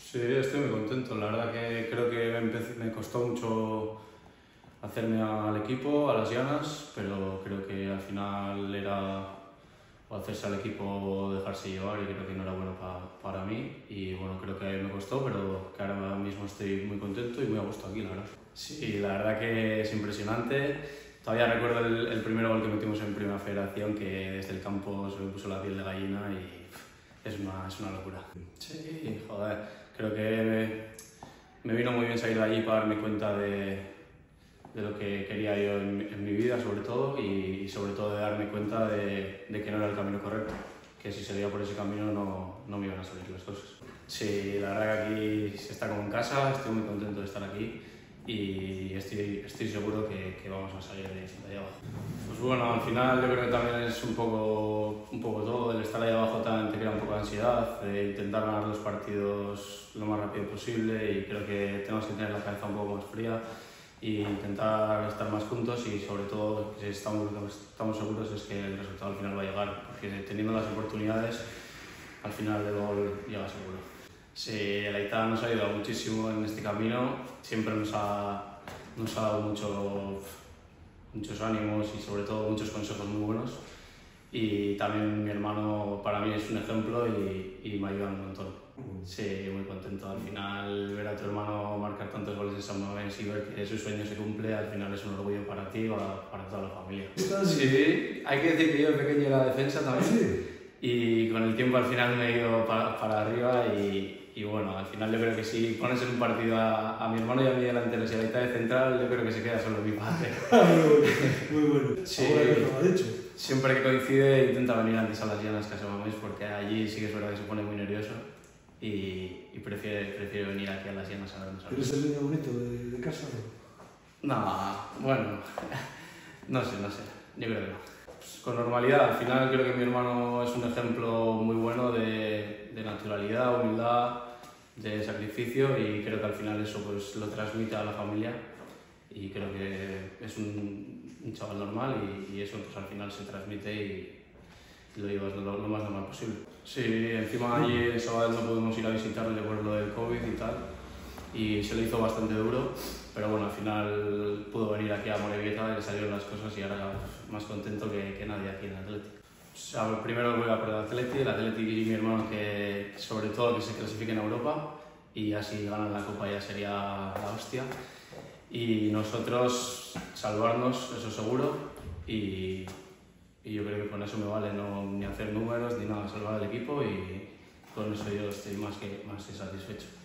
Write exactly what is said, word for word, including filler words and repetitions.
Sí, estoy muy contento. La verdad que creo que me, empecé- me costó mucho hacerme al equipo, a las llanas, pero creo que al final era o hacerse al equipo o dejarse llevar y creo que no era bueno pa- para mí. Y bueno, creo que me costó, pero que ahora mismo estoy muy contento y muy a gusto aquí, la verdad. Sí, la verdad que es impresionante. Todavía recuerdo el, el primer gol que metimos en Primera Federación, que desde el campo se me puso la piel de gallina y pff, es una, es una locura. Sí, joder, creo que me, me vino muy bien salir de allí para darme cuenta de, de lo que quería yo en, en mi vida, sobre todo, y, y sobre todo de darme cuenta de, de que no era el camino correcto, que si seguía por ese camino no, no me iban a salir las cosas. Sí, la verdad que aquí se está como en casa, estoy muy contento de estar aquí y estoy, estoy seguro que, que vamos a salir de, de ahí abajo. Pues bueno, al final yo creo que también es un poco, un poco todo, el estar ahí abajo también te crea un poco de ansiedad, de intentar ganar los partidos lo más rápido posible y creo que tenemos que tener la cabeza un poco más fría e intentar estar más juntos y sobre todo si estamos, estamos seguros es que el resultado al final va a llegar, porque teniendo las oportunidades al final el gol llega seguro. Sí, el Aitá nos ha ayudado muchísimo en este camino, siempre nos ha, nos ha dado mucho, muchos ánimos y sobre todo muchos consejos muy buenos y también mi hermano para mí es un ejemplo y, y me ayuda un montón. Sí, muy contento. Al final ver a tu hermano marcar tantos goles en San Mamés y ver que su sueño se cumple, al final es un orgullo para ti y para, para toda la familia. Sí, hay que decir que yo de pequeño era defensa también. Sí. Y con el tiempo al final me he ido para, para arriba y, y bueno, al final yo creo que si pones en un partido a, a mi hermano y a mí delanteros y a la mitad de central, yo creo que se queda solo mi padre. Muy bueno. Sí. Ahora que lo ha dicho. Siempre que coincide intenta venir antes a las llanas que a San Mamés porque allí sí que es verdad que se pone muy nervioso y, y prefiere, prefiere venir aquí a las llanas a vernos. ¿Eres el niño bonito de, de casa? ¿No? No, bueno, no sé, no sé, yo creo que no. Pues con normalidad, al final creo que mi hermano es un ejemplo muy bueno de, de naturalidad, humildad, de sacrificio y creo que al final eso pues lo transmite a la familia y creo que es un, un chaval normal y, y eso pues al final se transmite y lo llevas lo, lo más normal posible. Sí, encima allí el sábado no pudimos ir a visitarle por lo del COVID y tal y se le hizo bastante duro, pero bueno, al final pudo venir aquí a Morevieta, le salieron las cosas y ahora más contento que, que nadie aquí en el Atleti. O sea, primero voy a por el Atleti, el Atleti y mi hermano que sobre todo que se clasifiquen a Europa y así ganan la Copa ya sería la hostia. Y nosotros salvarnos, eso seguro, y, y yo creo que con eso me vale, no ni hacer números ni nada, salvar al equipo y con eso yo estoy más que, más que satisfecho.